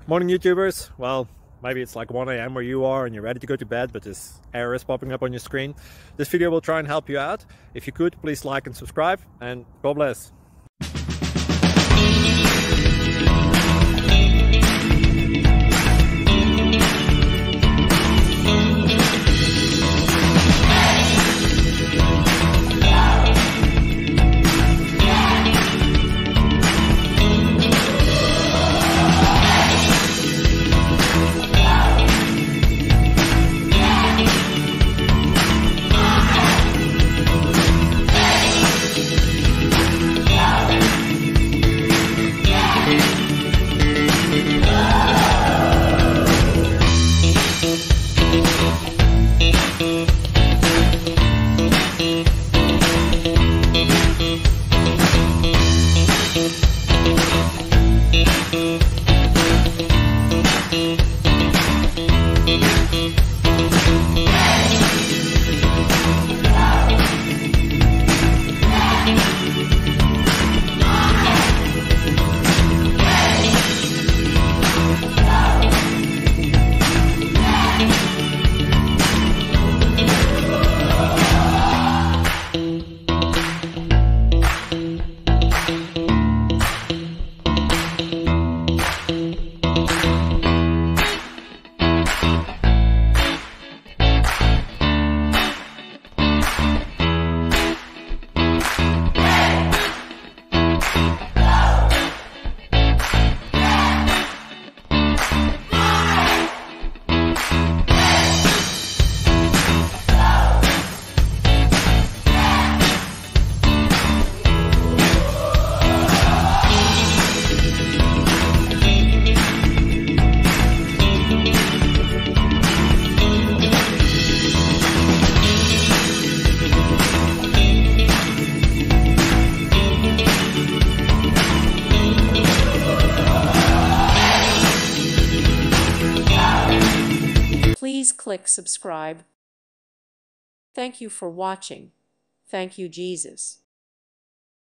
Morning YouTubers. Well, maybe it's like 1 a.m. where you are and you're ready to go to bed, but this error is popping up on your screen. This video will try and help you out. If you could, please like and subscribe, and God bless. Please click subscribe. Thank you for watching. Thank you, Jesus.